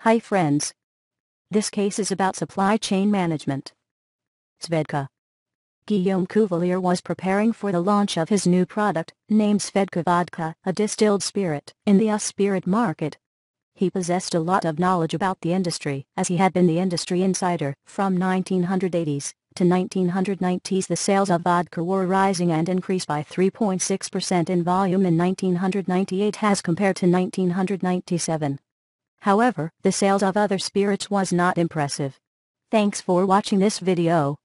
Hi friends. This case is about supply chain management. Svedka. Guillaume Cuvelier was preparing for the launch of his new product, named Svedka Vodka, a distilled spirit, in the US spirit market. He possessed a lot of knowledge about the industry, as he had been the industry insider. From 1980s to 1990s, the sales of vodka were rising and increased by 3.6% in volume in 1998 as compared to 1997. However, the sales of other spirits was not impressive. Thanks for watching this video.